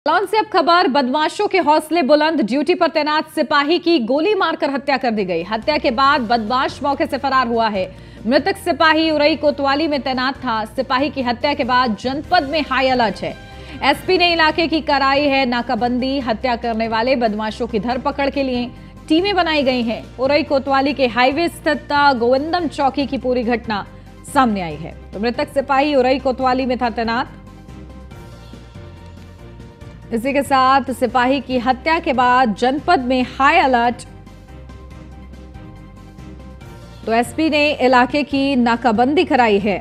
जालौन से अब खबर, बदमाशों के हौसले बुलंद, ड्यूटी पर तैनात सिपाही की गोली मारकर हत्या कर दी गई। हत्या के बाद बदमाश मौके से फरार हुआ है। मृतक सिपाही उरई कोतवाली में तैनात था। सिपाही की हत्या के बाद जनपद में हाई अलर्ट है। एसपी ने इलाके की कराई है नाकाबंदी। हत्या करने वाले बदमाशों की धरपकड़ के लिए टीमें बनाई गई हैं। उरई कोतवाली के हाईवे स्थित गोविंदम चौकी की पूरी घटना सामने आई है। तो मृतक सिपाही उरई कोतवाली में था तैनात। इसी के साथ सिपाही की हत्या के बाद जनपद में हाई अलर्ट। तो एसपी ने इलाके की नाकाबंदी कराई है।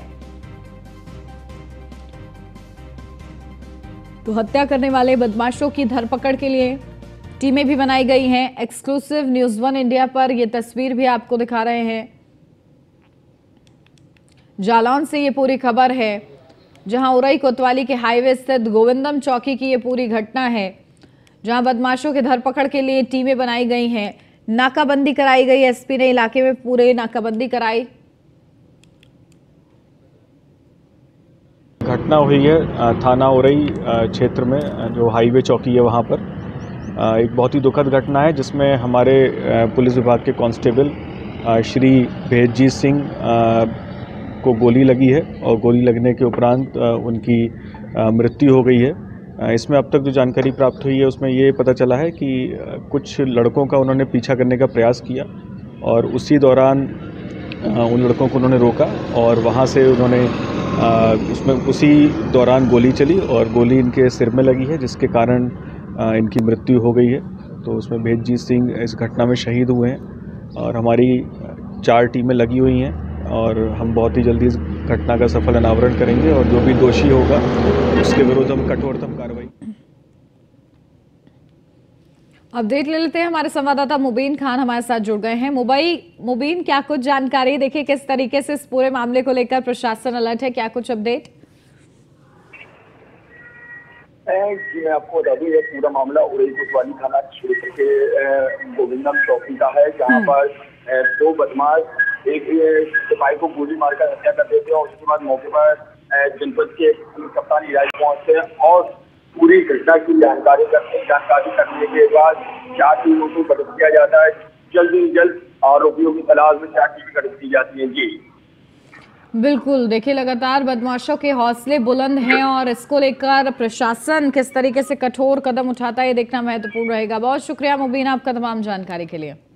तो हत्या करने वाले बदमाशों की धरपकड़ के लिए टीमें भी बनाई गई हैं। एक्सक्लूसिव न्यूज़ 1 इंडिया पर यह तस्वीर भी आपको दिखा रहे हैं। जालौन से ये पूरी खबर है, जहां उरई कोतवाली के हाईवे स्थित गोविंदम चौकी की ये पूरी घटना है, जहां बदमाशों की धरपकड़ के लिए टीमें बनाई गई हैं। नाकाबंदी कराई गई। एसपी ने इलाके में पूरे नाकाबंदी कराई। घटना हुई है थाना उरई क्षेत्र में, जो हाईवे चौकी है वहां पर। एक बहुत ही दुखद घटना है, जिसमें हमारे पुलिस विभाग के कांस्टेबल श्री भेदजीत सिंह को गोली लगी है और गोली लगने के उपरांत उनकी मृत्यु हो गई है। इसमें अब तक जो जानकारी प्राप्त हुई है उसमें ये पता चला है कि कुछ लड़कों का उन्होंने पीछा करने का प्रयास किया और उसी दौरान उन लड़कों को उन्होंने रोका और वहाँ से उन्होंने उसमें उसी दौरान गोली चली और गोली इनके सिर में लगी है, जिसके कारण इनकी मृत्यु हो गई है। तो उसमें भेदजीत सिंह इस घटना में शहीद हुए हैं और हमारी 4 टीमें लगी हुई हैं और हम बहुत ही जल्दी इस घटना का सफल अनावरण करेंगे और जो भी दोषी होगा उसके विरुद्ध हम कठोरतम कार्रवाई। अपडेट ले लेते हैं। हमारे संवाददाता मुबीन खान हमारे साथ जुड़ गए हैं। मुबीन, क्या कुछ जानकारी, देखिए किस तरीके से इस पूरे मामले को लेकर प्रशासन अलर्ट है, क्या कुछ अपडेट? जी, मैं आपको बता दूं, ये पूरा मामला उरई कोतवाली थाना क्षेत्र के गोविंदम चौकी का है, जहां पर 2 बदमाश एक सिपाही को गोली मारकर हत्या कर देते हैं और उसके बाद मौके पर जनपद के कप्तान इलाज पहुंचते हैं और पूरी घटना की जानकारी करने के बाद 4 टीमों को गठित किया जाता है। जल्द ही जल्द आरोपियों की तलाश में 4 टीमें गठित की जाती हैं। जी बिल्कुल, देखिए लगातार बदमाशों के हौसले बुलंद हैं और इसको लेकर प्रशासन किस तरीके से कठोर कदम उठाता है, ये देखना महत्वपूर्ण रहेगा। बहुत शुक्रिया मुबीन आपका तमाम जानकारी के लिए।